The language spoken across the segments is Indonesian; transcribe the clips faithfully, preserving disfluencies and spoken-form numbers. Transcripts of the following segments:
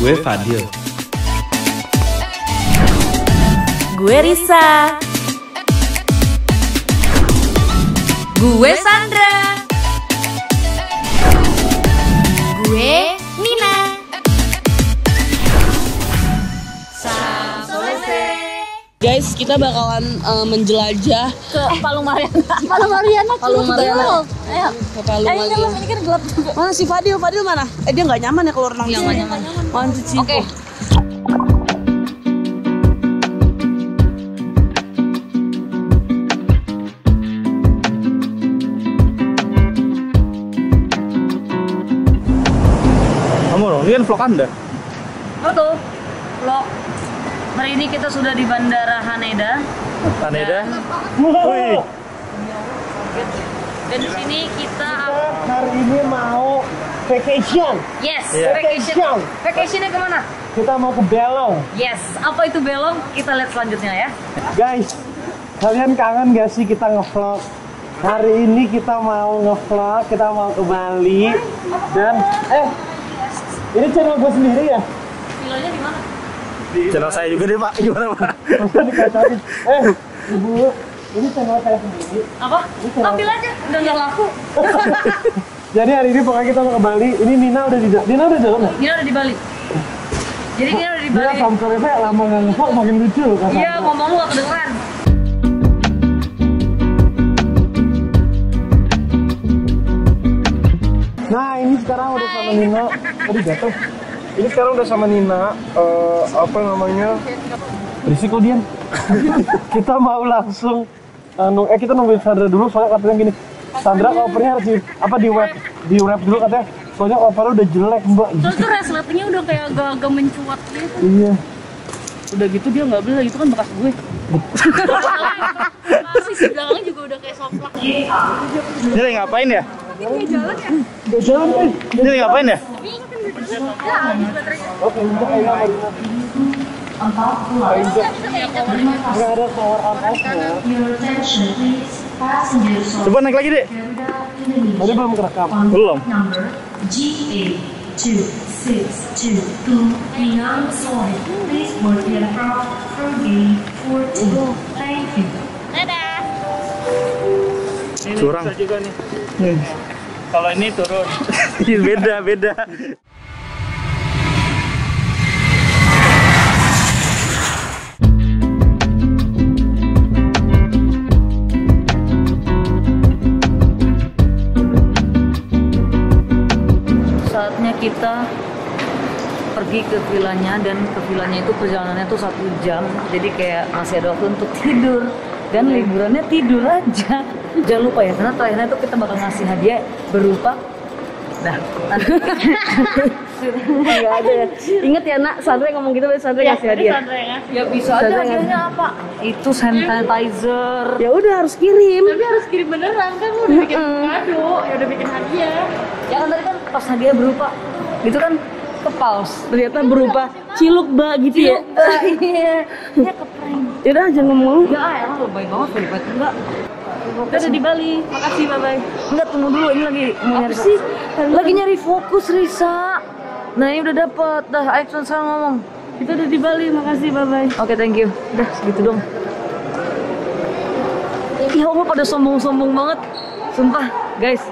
Gue Fadil. Gue Risa. Gue Sandra. Gue Nina. Guys, kita bakalan uh, menjelajah ke Palung Mariana. Palung Mariana. Palung Mariana. Ayo. Ke Palung Mariana. Ini kan gelap juga. Mana si Fadil? Fadil mana? Eh dia nggak nyaman ya kalau renang di sini. Nyaman. Manjut sih. Oke. Kamu dong, ini kan vlog Anda. Betul. Vlog. Hari ini kita sudah di Bandara Haneda. Haneda. Wih. Dan di sini kita Hari ini mau vacation. yes, Yeah. vacation. Vacationnya kemana? Kita mau ke Belong. Yes, apa itu belong? Kita lihat selanjutnya ya. Guys, kalian kangen gak sih kita ngevlog? Hari ini kita mau ngevlog, kita mau ke Bali. Dan, eh, ini channel gue sendiri ya? Kilonya di mana? Channel saya juga deh Pak, gimana Pak? Masa dikatain? Eh, Ibu, ini channel saya sendiri. Apa? Ambil aja, udah nggak laku. Jadi hari ini pokoknya kita mau ke Bali. Ini Nina udah di Nina udah di dalam ya? Nina udah di Bali. Jadi Nina udah di Dia Bali. sampai lama nggak ngevlog makin lucu loh kasar. Iya, ngomong lu gak kedengeran. Nah ini sekarang udah sama Nina. Tadi jatuh. Ini sekarang udah sama Nina. eh, apa namanya? Risiko diam. Kita mau langsung. anu, eh kita nungguin Sandra dulu soalnya katanya gini. Sandra covernya harus di apa di web di wrap dulu katanya. Soalnya covernya udah jelek mbak. Terus tuh resletingnya udah kayak agak-agak mencuat gitu. Iya. Udah gitu dia nggak beli, itu kan bekas gue. Terus di belakangnya juga udah kayak soplak. Ini lagi ngapain ya? Udah jalan kan? Ini lagi ngapain ya? Oke, udah kayak nggak ada power on off-nya. Coba naik lagi deh. Tadi belum kerekam. Belum. G A two six two two Penang Sorry. Please board the aircraft for gate fourteen. Thank you. Dadah. Curang. Juga nih. Kalau ini turun. beda, beda. Saatnya kita pergi ke vilanya, dan ke vilanya itu perjalanannya tuh satu jam, jadi kayak masih ada waktu untuk tidur, dan liburannya tidur aja. Jangan lupa ya, karena terakhirnya tuh kita bakal ngasih hadiah berupa dah nggak ada ya. Ingat ya nak, Sandra ngomong gitu, Sandra ngasih hadiah. Ya bisa aja hadiahnya apa? Itu sanitizer. Ya udah harus kirim. Tapi harus kirim beneran kan, udah bikin kado, ya udah bikin hadiah. Ya kan tadi kan pas hadiah berupa gitu kan ke paus, Ternyata berupa ciluk mbak gitu ya. iya, ya keprank. Yaudah jangan ngomong. Ya emang lebay banget daripada enggak. Kita udah di Bali. Makasih, bye-bye. Enggak, tunggu dulu, ini lagi mau nyari sih? Lagi nyari fokus, Risa. Nah, ini udah dapet. Dah, ayo sekarang ngomong. Kita udah di Bali, makasih, bye-bye. Oke, thank you. Udah, segitu dong. Ya Allah, pada sombong-sombong banget. Sumpah, guys.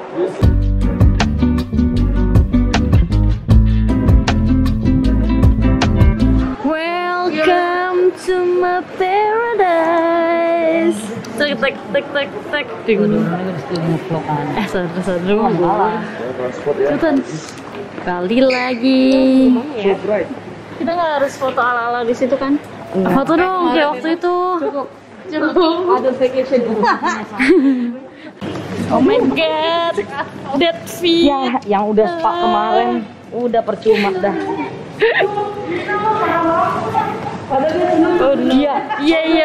Welcome to my paradise. Tek tek tek tek tek. Aduh, eh sadar sadar mau. Ikutan. Bali lagi. Kita nggak harus foto ala-ala di situ kan? Foto dong kayak waktu itu. Cukup. Cukup. Ada vacation. Oh my god. That fee. Ya, yang udah spa kemarin udah percuma dah. Oh iya, iya iya.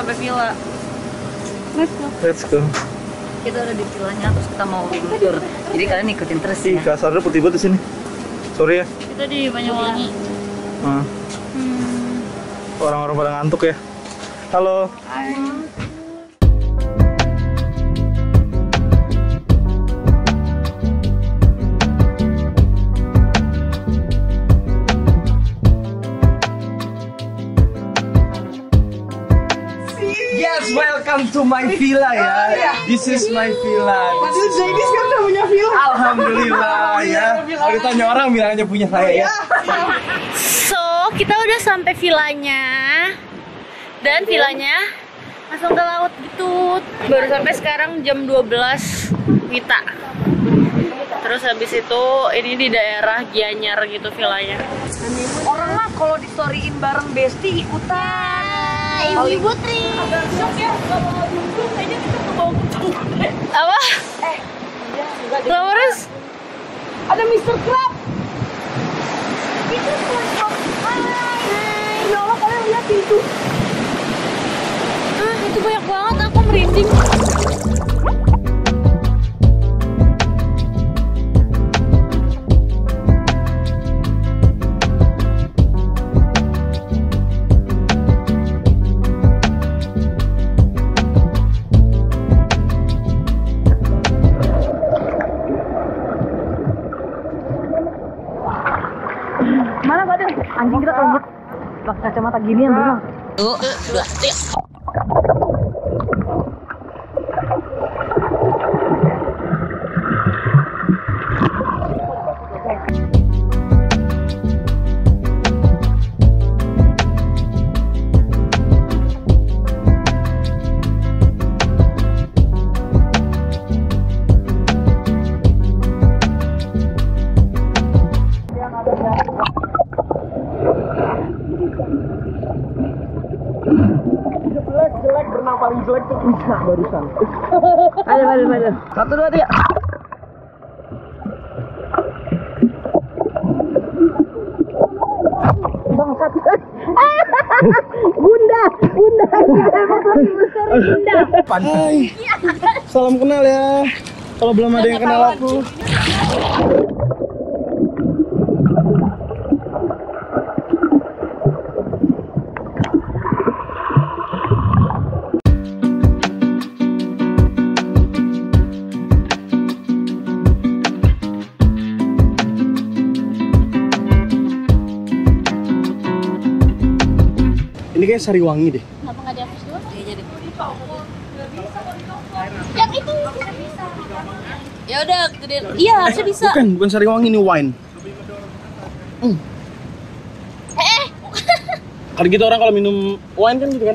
sampai villa. Let's go. Let's go. Kita udah di villanya terus kita mau meluncur. Jadi kalian ikutin terus Ih, ya. kasarnya putih banget di sini. Sorry ya. Kita di Banyuwangi. Ah. Hmm. Orang-orang pada ngantuk ya. Halo. Yes, welcome to my villa ya. This is my villa. Padahal Zaidi sekarang udah punya villa. Alhamdulillah ya. Kalau ditanya orang bilang aja punya saya ya. So, kita udah sampai villanya. Dan villanya langsung ke laut gitu. Baru sampai sekarang jam dua belas Wita. Terus habis itu ini di daerah Gianyar gitu villanya. Orang mah kalau di storyin bareng Besti ikutan. Ibu-ibu Tri. Agak shock ya kalau dulu kayaknya kita ke bawah kucing. Apa? Eh, Terus ada mister Crab. Itu SpongeBob. Hai. Ya Allah, kalian lihat itu. ah itu banyak banget aku merinding. Mana Fadil? Anjing kita kalau lihat pakai kacamata gini yang berenang. Tuh, dua, tiga. Jelek, jelek, berenang paling jelek tuh Krishna barusan. Ayo, ayo, ayo. Satu, dua, tiga. Bangsat. Bunda, bunda. Bunda. Hai. Salam kenal ya. Kalau belum ada yang kenal aku. Ini kayak Sariwangi deh. Kenapa nggak dihapus dulu? Iya jadi. Yang itu bisa. Ya udah, gede. Iya harusnya bisa. Bukan, bukan Sariwangi, ini wine. Hmm. Eh, Kalau gitu orang kalau minum wine kan gitu kan.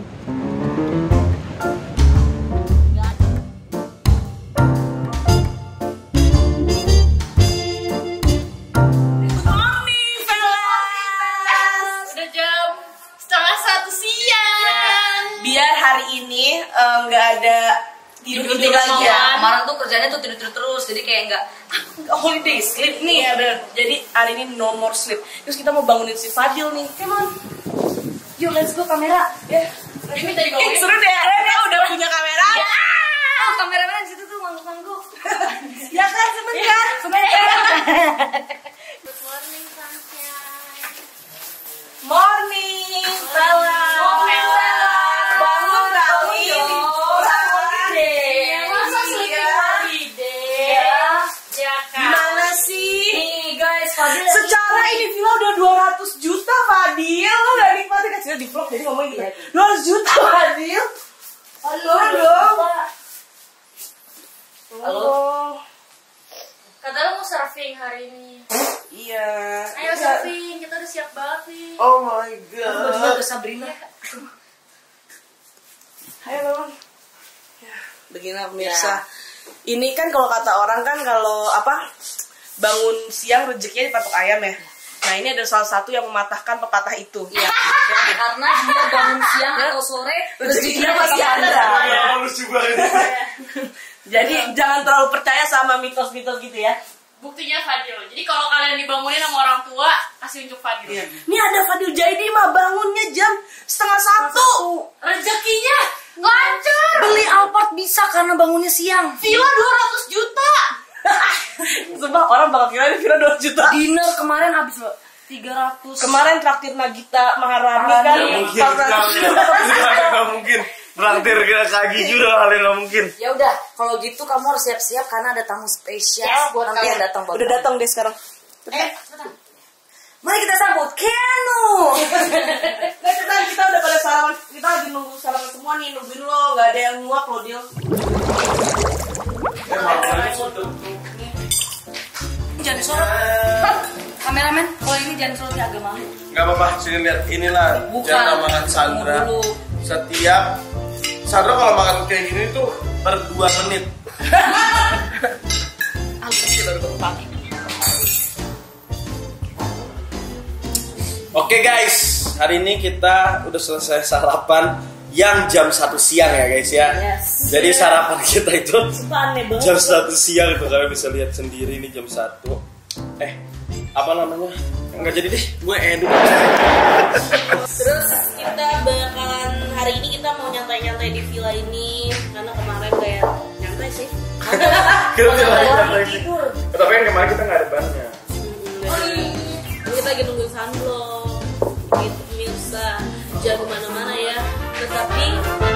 udah jam setengah satu siang. Biar hari ini nggak ada tidur-tidur lagi ya. Kemarin tuh kerjanya tuh tidur terus, jadi kayak nggak Holiday sleep nih ya bener. Jadi hari ini no more sleep. Terus kita mau bangunin si Fadil nih. Come on. Yuk let's go kamera. Ya. Ini tadi Eh, seru deh. Dia udah punya kamera. Ya. Oh, kameramen di situ tuh mangguk-mangguk. Ya kan sebentar. Sebentar. Good morning sunshine. Morning. Bella. Bangun kali. Ya masa sleeping holiday? Ya kan. Gimana sih? Nih guys, Fadil. Secara ini villa udah dua ratus juta Fadil. Lo gak nikmatin kan? Sudah di vlog jadi ngomong gitu ya. dua ratus juta Fadil. Halo dong. Halo. Katanya mau surfing hari ini. Iya. Ayo surfing, kita udah siap banget nih. Oh my Bajunya god. udah Sabrina. Ayo dong. Ya, begini pemirsa. Ini kan kalau kata orang kan kalau apa bangun siang rezekinya dipatok ayam ya. Nah ini ada salah satu yang mematahkan pepatah itu. Iya. Karena dia bangun siang atau sore Rezekinya pasti ada. Harus juga ini. Jadi jangan terlalu percaya sama mitos-mitos gitu ya. Buktinya Fadil. Jadi kalau kalian dibangunin sama orang tua, kasih unjuk Fadil. Ini ada Fadil Jaidi mah bangunnya jam setengah satu. Rezekinya Lancar. Beli Alphard bisa karena bangunnya siang. Villa dua ratus juta. Sumpah orang bakal kira ini Villa dua ratus juta. Dinner kemarin habis loh tiga ratus. Kemarin traktir Nagita Maharani kan. Nggak mungkin. Traktir kita kaki juga kalian nggak mungkin. Ya udah, kalau gitu kamu harus siap-siap karena ada tamu spesial Yes, buat nanti kalian. yang datang. Udah datang deh sekarang. Eh, Mari kita sambut Keanu. Nah, kita, kita udah pada sarapan. Kita lagi nunggu sarapan semua nih, nungguin lo. Gak ada yang nguap lo, Dil. Jangan disorot. Kameramen, kalau ini jangan disorot, agak malu. Gak apa-apa, sini lihat. Inilah Bukan. cara makan Sandra. Tunggu dulu. Setiap Sandra kalau makan kayak gini tuh per dua menit. Alus kita udah pagi. Oke guys, hari ini kita udah selesai sarapan yang jam satu siang ya guys ya. Yes. Jadi sarapan kita itu Aneh banget. jam satu siang itu kalian bisa lihat sendiri nih jam satu. Eh, apa namanya? Enggak jadi deh, gue edit. Terus kita bakalan hari ini kita mau nyantai-nyantai di villa ini karena kemarin kayak nyantai sih. Kita Kalau lagi orang nyantai. tidur. Tapi kan kemarin kita nggak ada bannya. Ini kita lagi nungguin sunblock. Gitu pemirsa, jangan kemana-mana ya. Tetapi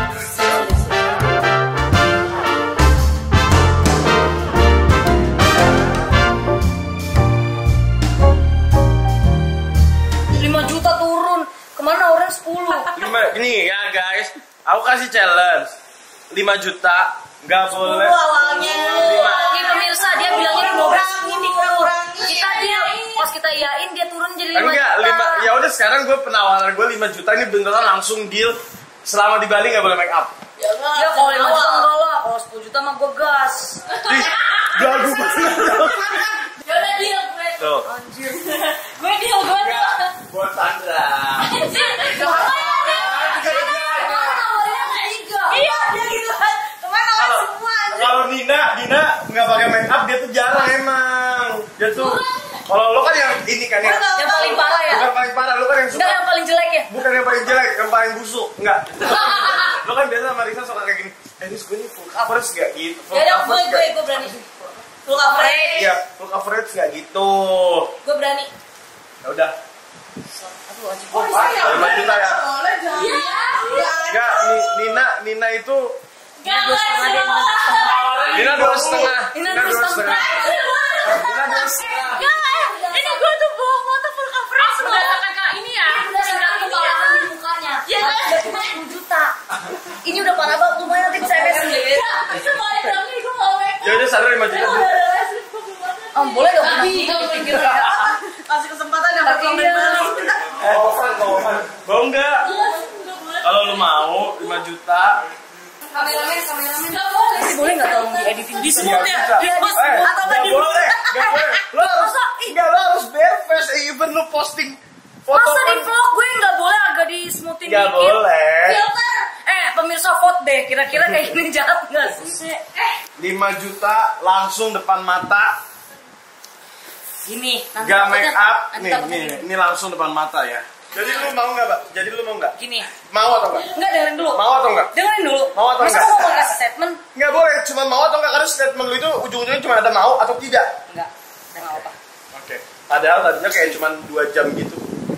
lima juta turun. Kemana orang sepuluh? Lima, ini ya guys, aku kasih challenge lima juta, nggak boleh. Awalnya. Lima. Ini pemirsa dia bilangnya dikurangin, dikurangin. Kita dia pas kita yain dia turun jadi lima Enggak, juta. lima. Ya udah sekarang gue penawaran gue lima juta ini beneran langsung deal. Selama di Bali nggak boleh make up. Ya, ya kalau lima juta enggak lah, kalau sepuluh juta mah gue gas. Ih, gagu banget. Ya udah deal gue. Tuh, Anjir. Gue deal, gue deal. buat Sandra. Anjir. Iya, dia gitu kan. Kemana lah Kalau semua anjir. kalau Nina, Nina nggak pakai make up dia tuh jarang emang. Dia tuh kalau lo kan yang ini kan yang Yang paling parah ya? bukan paling parah, lo kan yang suka Enggak yang paling jelek ya? bukan yang paling jelek, yang paling busuk, enggak. Lo kan biasa sama Risa suka kayak gini. Eh, ini gue ini full coverage nggak gitu? Full Ya udah gue coverage gue nggak? gue berani. Full coverage. Iya, full coverage nggak gitu. Gue berani. Ya udah. Aduh anjir. Oh, bisa ya? lima juta ya. Boleh jangan. Iya. Enggak, Ni- Nina, Nina itu Enggak dua setengah deh. Nina dua setengah. Ini dua setengah. Nina dua setengah. Ini gue tuh bawa motor full coverage. Berdasarkan ke ini ya. Berdasarkan kepala di mukanya. Iya kan? sepuluh juta. Ini udah parah banget, lumayan nanti bisa M S nih. Semuanya dong nih gue mau make Ya udah Sandra lima juta. Oh, boleh dong. Kasih kesempatan yang berkelang dari Bali. Eh, Ovan, Ovan. Mau enggak? Kalau lu mau lima juta. Kameramen, kameramen. Enggak boleh. Boleh enggak tolong dieditin di Nggak smooth ya? bisa. Iya, di Eh, smooth atau nggak di boleh, nggak boleh. Lo harus, enggak, lo harus bare-face. Even lu posting foto. Masa di vlog gue nggak boleh agak di smoothin Nggak dikit? boleh. Filter. Eh, pemirsa vote deh. Kira-kira kayak gini jahat nggak sih? Eh, lima juta langsung depan mata. gini. Nanti Gak takutnya- make up. nanti Nih, takutnya nih, gini. ini langsung depan mata ya. Jadi lu mau nggak, Pak? Jadi lu mau nggak? Gini. Mau atau nggak? Enggak, dengerin dulu. Mau atau nggak? Dengerin dulu. Mau atau Masa enggak? gue mau kasih statement? Nggak boleh, cuma mau atau nggak, karena statement lu itu ujung-ujungnya cuma ada mau atau tidak. Enggak. Enggak apa-apa. Oke. Padahal tadinya kayak cuma dua jam gitu.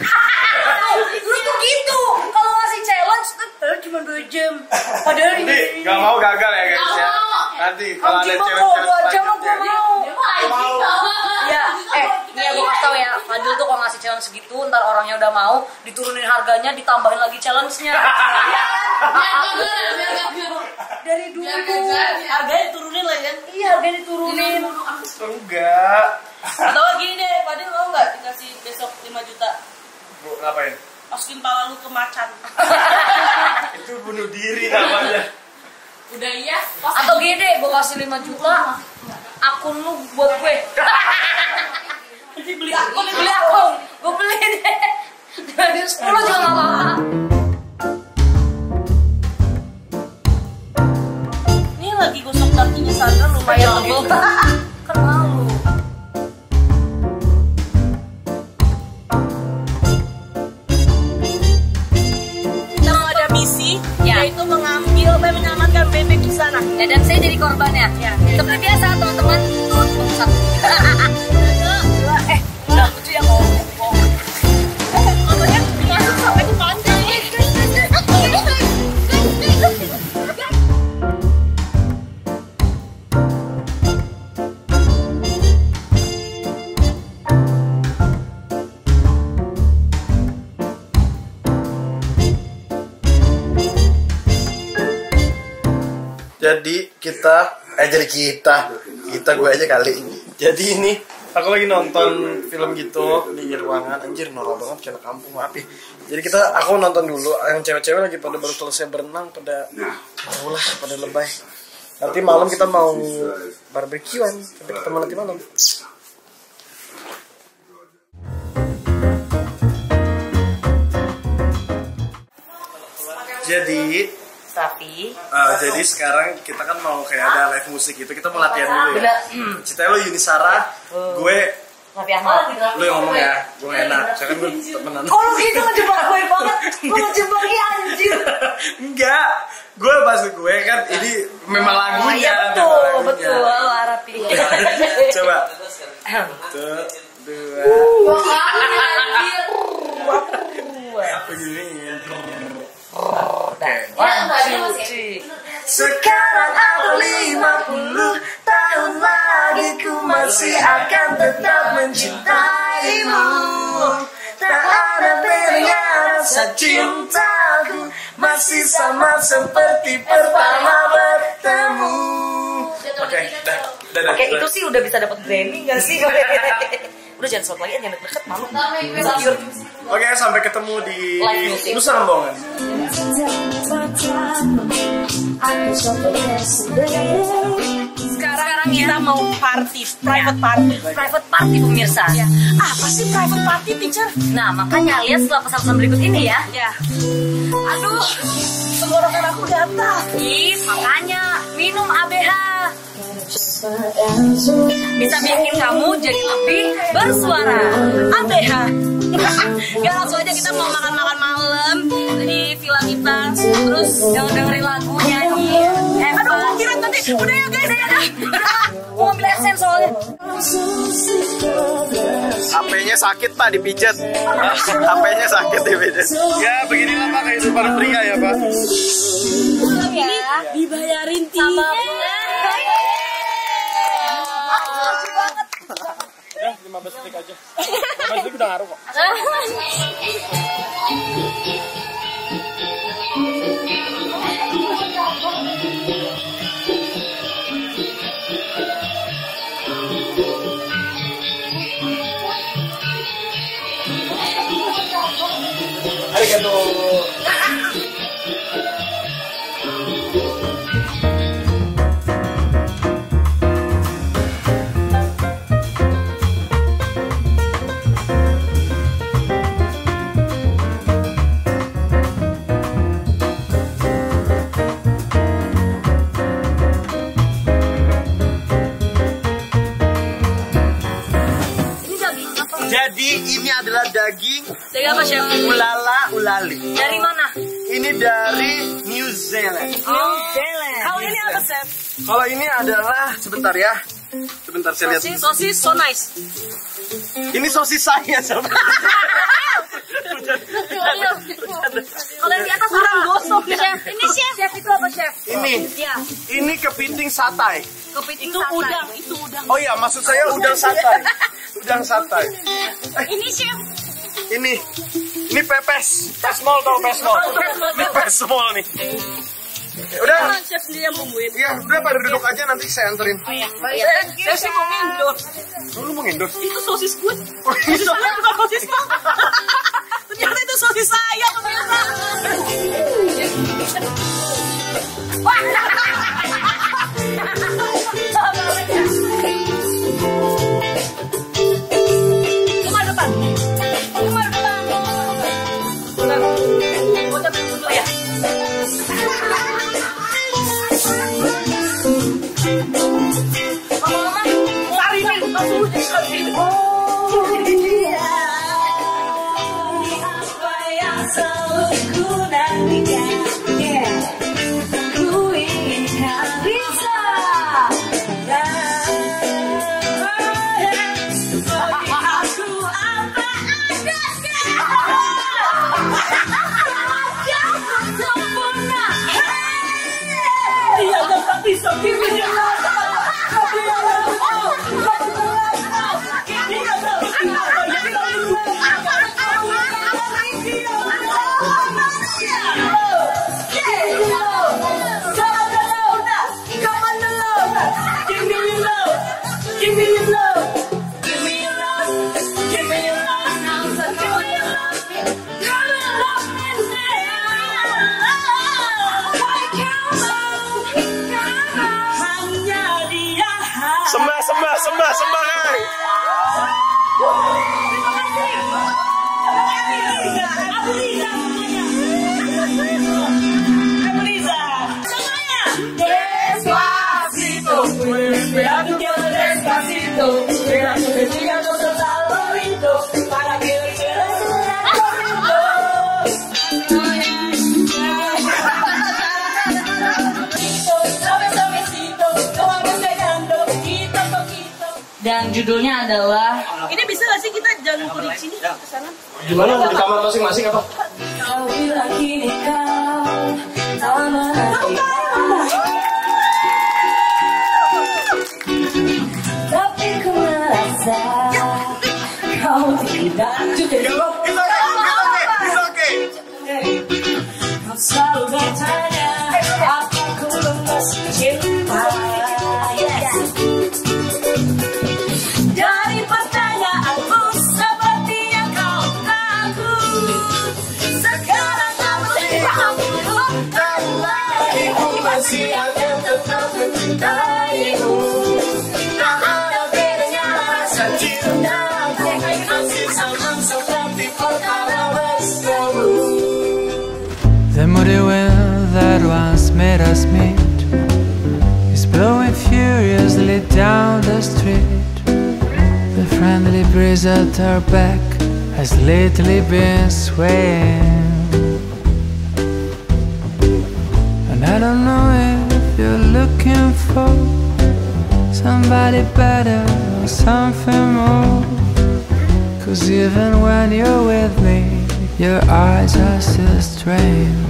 Lu tuh gitu. Kalau ngasih challenge tuh eh, cuma dua jam. Padahal Nanti ini. nggak mau gagal ya guys ya. Nanti kalau ada Anjing mah challenge kalau dua jam mah gue mau. Mau. Ya, eh, nih ya gue kasih tau ya, Fadil tuh kalau ngasih challenge segitu, ntar orangnya udah mau, diturunin harganya, ditambahin lagi challenge-nya. Dari dulu, harganya diturunin lah ya. Iya, harganya diturunin. Enggak. Atau gini deh, Fadil mau nggak dikasih besok lima juta? Bu, ngapain? Masukin pala lu ke macan. Itu bunuh diri namanya. Udah iya. Atau gini deh, gue kasih lima juta, akun lu buat gue. Jadi beli akun, beli akun. Gue beli deh. Dari sepuluh juga gak apa-apa. Ini lagi gosok kakinya Sandra lumayan tebel. Kan malu. Kita mau ada misi, yaitu mengambil Ya, dan saya jadi korbannya. Ya. Seperti biasa teman-teman. Satu. Dua. Eh, udah lucu ya ngomong. Ngomongnya masuk sampai ke pantai. Jadi kita, eh jadi kita, kita gue aja kali. Jadi ini aku lagi nonton film gitu di ruangan, anjir norak banget kayak kampung, maaf ya. Jadi kita, aku nonton dulu, yang cewek-cewek lagi pada baru selesai berenang, pada mau lah, pada lebay. Nanti malam kita mau barbekyuan, sampai ketemu nanti malam. Jadi Tapi Uh, jadi sekarang kita kan mau kayak ada live musik gitu, kita mau latihan dulu ya. Hmm. Ceritanya lo Yunisara, gue Raffi Ahmad. lo yang ngomong ya, gue gak enak, saya kan gue temenan. Oh lu gitu ngejebak gue banget. Lu ngejebak ya anjir. Enggak, gue pas gue kan ini memang lagunya. Iya betul, memang lagunya. betul. Arapi. Coba. Satu, dua. Begini. Oke. Sekarang aku lima puluh tahun lagi, ku masih akan tetap mencintaimu. Tak ada bedanya rasa cintaku, masih sama seperti pertama bertemu. Oke, dah, dah, dah. Oke, itu sih udah bisa dapat Grammy nggak sih? Udah jangan shot lagi, jangan deket, malu. Insecure. Oke, sampai ketemu di Live music. Nusa Lembongan. Sekarang kita mau party, private party. Private party pemirsa. Ya. Apa sih private party, teacher? Nah, makanya lihat setelah pesan-pesan berikut ini ya. Ya. Aduh, tenggorokan aku gatal. Ih, makanya minum A B H. Bisa bikin kamu jadi lebih bersuara. A B H. Ya langsung aja kita mau makan-makan malam di villa kita. Terus dengerin lagu, nyanyi. Eh, Aduh, mau kira nanti. Udah ya guys, ya dah. mau ngambil essence soalnya. H P-nya sakit Pak, dipijet. H P-nya sakit dipijet. Ya beginilah Pak kehidupan pria ya Pak. Ini Dibayarin sama Ya, lima belas detik aja. lima belas detik udah ngaruh kok. Arigato. Jadi ini adalah daging Dari apa, Chef? ulala ulali. Dari mana? Ini dari New Zealand. New Zealand. Kalau ini apa, Chef? Kalau ini adalah sebentar ya. Sebentar saya lihat. Sosis, sosis, so nice. Ini sosis saya sebentar. Kalau yang di atas kurang gosok ya, Chef. Ini Chef. Chef itu apa, Chef? Ini. Ya, Ini kepiting satai. kepiting Itu satai. udang, itu udang. Oh iya, maksud saya udang satai. Udang satai. Ini Chef. Ini. Ini pepes. Pesmol tau pesmol. Ini pesmol nih. Udah. Chef sendiri yang bumbuin. Iya, udah pada duduk aja nanti saya anterin. Eh, saya sih mau endorse. Lu mau endorse? Itu sosis gue. Oh, Sosis gue bukan sosis lo. Ternyata itu sosis saya pemirsa. Kemana depan? Kemana depan? Benar. Mau cobain dulu ya. Mama-mama, lari nih, langsung. Oh, so give me your love. Give me your love. Give me your love. Give me your love. Give me your love. Give me your love. Now, so give me your love. Come and love me now. Come on, come on. Hanya dia. Sembah, sembah, sembah, sembah. Terima kasih. Abu Riza semuanya. Abu Riza semuanya. Despacito, espera que te amo despacito. Espera que te diga todo al oído para que hoy quieras corriendo. Suave, suavecito, lo vamos pegando poquito a poquito. Dan judulnya adalah ini bisa gak sih kita jangan kudu di sini ke sana? Gimana di kamar masing-masing apa? Kau bilang kini kau tak merasa, tapi ku merasa kau tidak juga. Kau selalu bertanya apa ku lemas cinta. Dari pertanyaanmu sepertinya kau takut. Sekarang kamu takut. Darimu masih akan tetap mencintaimu. Tak ada bedanya rasa cinta. Masih sama seperti perkara bersama. The muddy wind that once made us meet is blowing furiously down the street. The friendly breeze at our back has lately been swaying, and I don't know if you're looking for somebody better or something more, 'cause even when you're with me, your eyes are still strained.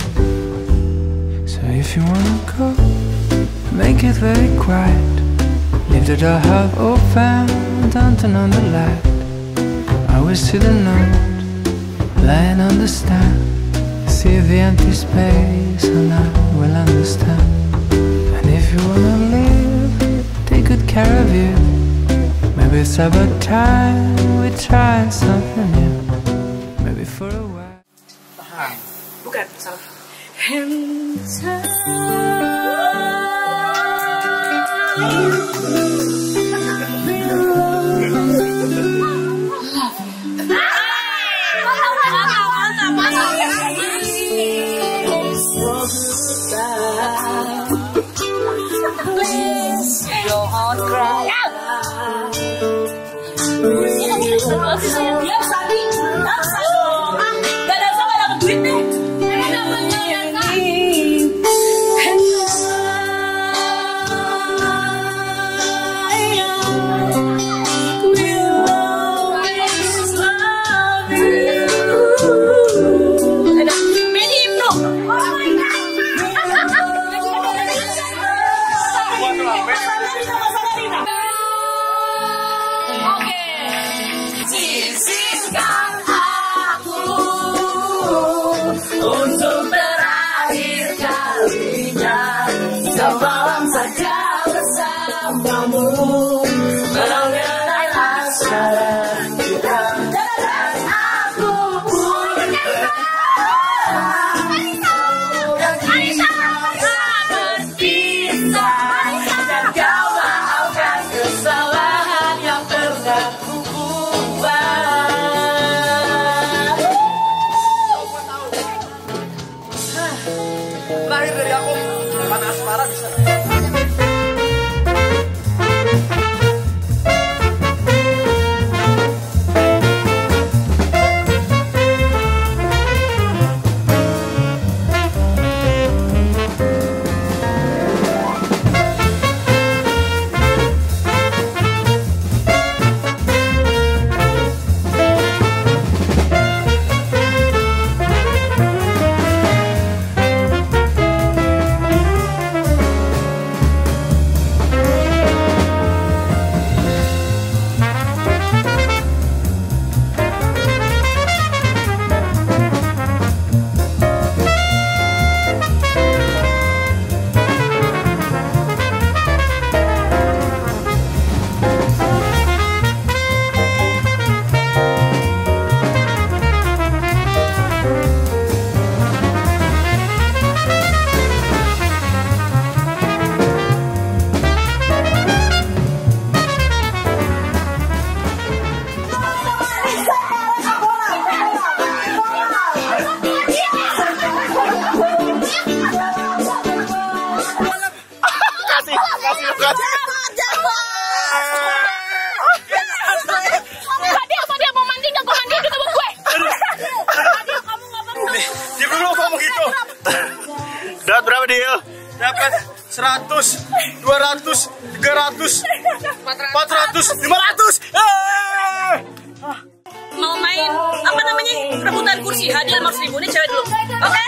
So if you wanna go, make it very quiet. Leave the door half open, don't turn on the light. I will see the note lying on the stand. See the empty space and I will understand. And if you wanna live, take good care of you. Maybe it's about time we try something new. Maybe for a while. Bukan, salah. Don't cry. Dia tadi maksa dong. Gak ada sama dapat duit deh. Untuk terakhir kalinya, semalam saja bersamamu, mengenai asmara kita. Dan aku pun dan kita berpisah, dan kau maafkan kesalahan yang pernah ku buat. Terakhir dari aku, mana asmara bisa. dapat seratus, dua ratus, tiga ratus, empat ratus, lima ratus. Mau main apa namanya rebutan kursi hadiah lima ratus ribu ini cewek dulu. Oke.